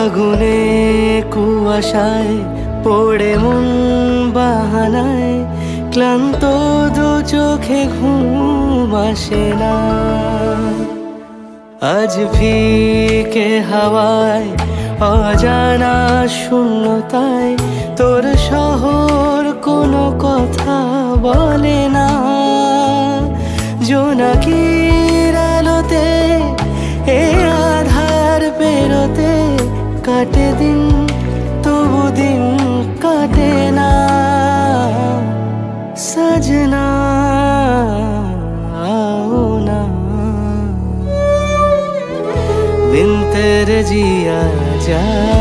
আগুনে কুয়াশায় পড়ে মন বাহানায় ক্লান্ত দু চোখে ঘুম আসে না। আজ ফিকে হাওয়ায় অজানা শূন্যতায় তোর শহর কোনো কথা বলে না। জোনাকির আলোতে এ আধার পেরোতে কাটে দিন, তবু দিন কাটে না। সजना आओ ना, बिन तेरे जिया जा।